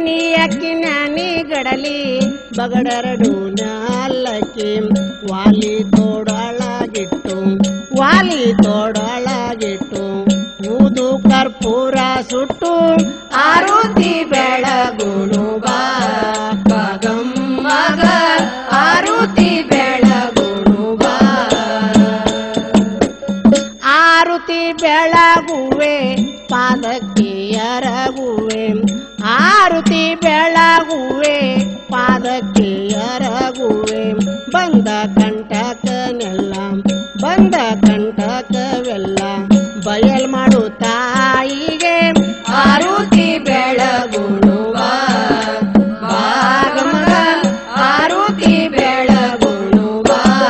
ನೆನಿಯಕ್ಕಿ ಜ್ಞಾನಿ ಗಡಲಿ ಬಗಡರಡು ನಾಲಕ್ಕಿ ವಾಲಿ ತೋಡೊಳಗಿಟ್ಟು ಊದು ಕರ್ಪೂರ ಸುಟ್ಟು ಆರುತಿ ಬೆಳಗುನು ಬಾ ಗಮ್ಮಗ ಆರುತಿ ಬೆಳಗುನು ಬಾ ಆರುತಿ ಬೆಳಗುವೆ ಪಾದಕ್ಕೆ ಎರಗುವೆ ಆರುತಿ ಬೆಳಗುವೆ ಪಾದಕ್ಕೆ ಎರಗುವೆ ಬಂದ ಕಂಟಕವೆಲ್ಲ ಬಯಲ್ ಮಾಡು ತಾಯಿಗೆ ಆರುತಿ ಬೆಳಗುಣುವ ಭಾಗಮಗ ಆರುತಿ ಬೆಳಗುಣುವ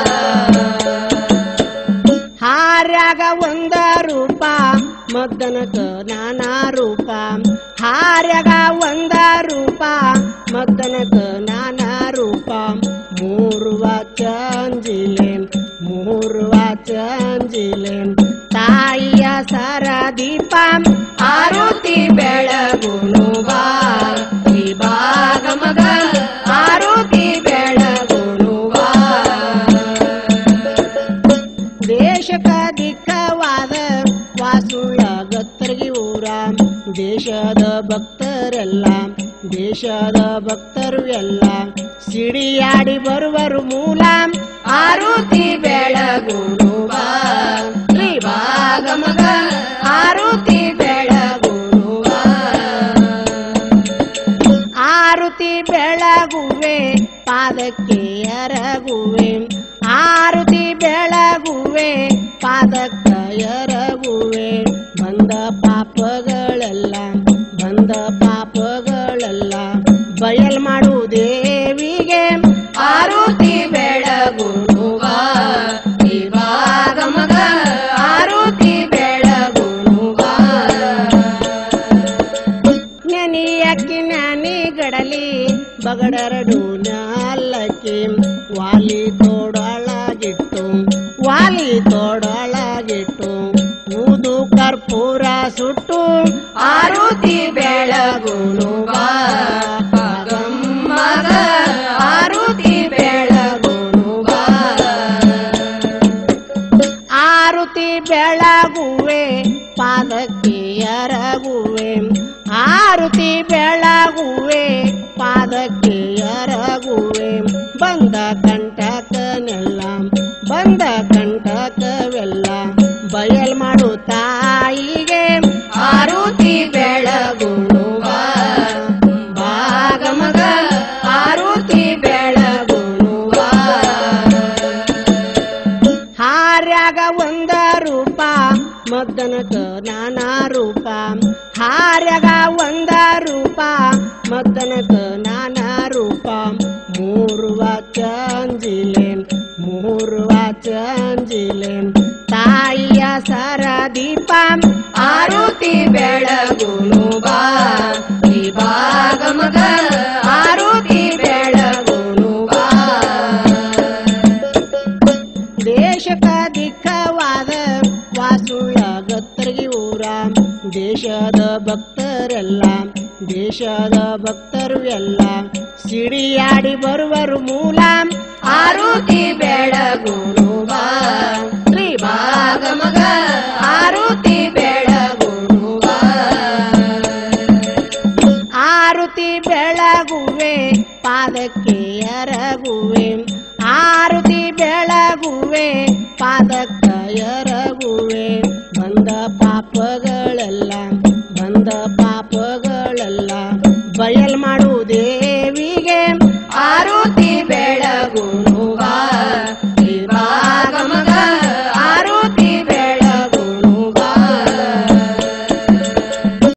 ಹಾರ್ಯಾಗ ಒಂದ ರೂಪ ಮದ್ದನಕ ನಾನಾ ರೂಪ ಹಾರ್ಯಾಗ ಒಂದ ರೂಪ ಮದ್ದನಕ ನಾನಾ ರೂಪ ಮೂರು ವಾಚಂಜಿಲೆ ತಾಯಿಯ ಸರ ದೀಪ ಆರುತಿ ಬೆಳಗುಣುವ ಭಾಗಮಗ ಆರುತಿ ಬೆಳಗುಣುವ ದೇಶಕ ದಿಕ್ಕವಾದ ವಾಸುಳ ಗತ್ತರ್ಗಿ ಊರ ದೇಶದ ಭಕ್ತರು ಎಲ್ಲ ಸಿಡಿಯಾಡಿ ಬರುವರು ಮೂಲ ಆರುತಿ ಬೆಳಗುಣುವ ಭಾಗಮಗ ಆರುತಿ ಬೆಳಗುಣುವ ಆರುತಿ ಬೆಳಗುವೆ ಪಾದಕ್ಕೆ ಎರಗುವೆ ಆರುತಿ ಬೆಳಗುವೆ ಪಾದಕ್ಕೆ ಎರಗುವೆ ಬಂದ ಪಾಪಗಳೆಲ್ಲ ಬಯಲ್ ಮಾಡು ದೇವಿಗೆ ಆರುತಿ ಬೆಳಗುಣುವ ಭಾಗಮಗ ಆರುತಿ ಬೆಳಗುಣುವ ನೆನಿಯಕ್ಕಿ ಜ್ಞಾನಿ ಗಡಲಿ ಬಗಡರಡು ನಾಲಕ್ಕಿ ವಾಲಿ ತೋಡೊಳಗಿಟ್ಟು ಊದು ಕರ್ಪೂರ ಸುಟ್ಟು ಆರುತಿ ಬೆಳಗುಣುವ ಗಮ್ಮಗ ಆರುತಿ ಬೆಳಗುಣುವ ಆರುತಿ ಬೆಳಗುವೆ ಪಾದಕ್ಕೆ ಎರಗುವೆ ಆರುತಿ ಬೆಳಗುವೆ ಪಾದಕ್ಕೆ ಎರಗುವೆ ಬಂದ ಕಂಟಕವೆಲ್ಲ ಬಯಲ್ ಮಾಡು ತಾಯಿಗೆ ಆರುತಿ ಬೆಳಗುಣುವ ಭಾಗಮಗ ಆರುತಿ ಬೆಳಗುಣುವ ಹಾರ್ಯಾಗ ಒಂದ ರೂಪ ಮದ್ದನಕ ನಾನಾ ರೂಪ ಹಾರ್ಯಾಗ ಒಂದ ರೂಪ ಮದ್ದನಕ ನಾನಾ ರೂಪ ಮೂರು ವಾಚಂಜಿಲೆ ತಾಯಿಯ ಸರ ದೀಪ ಆರುತಿ ಬೆಳಗುಣುವ ಭಾಗಮಗ ಆರುತಿ ಬೆಳಗುಣುವ ದೇಶಕ ದಿಕ್ಕವಾದ ವಾಸುಳ ಗತ್ತರ್ಗಿ ಊರ ದೇಶದ ಭಕ್ತರು ಎಲ್ಲ ಸಿಡಿಯಾಡಿ ಬರುವರು ಮೂಲ ಆರುತಿ ಬೆಳಗುಣುವ ಭಾಗಮಗ ಆರುತಿ ಬೆಳಗುಣುವ ಆರುತಿ ಬೆಳಗುವೆ ಪಾದಕ್ಕೆ ಎರಗುವೆ ಆರುತಿ ಬೆಳಗುವೆ ಪಾದಕ್ಕೆ ಎರಗುವೆ ಬಂದ ಪಾಪಗಳೆಲ್ಲ ಬಯಲ್ ಮಾಡು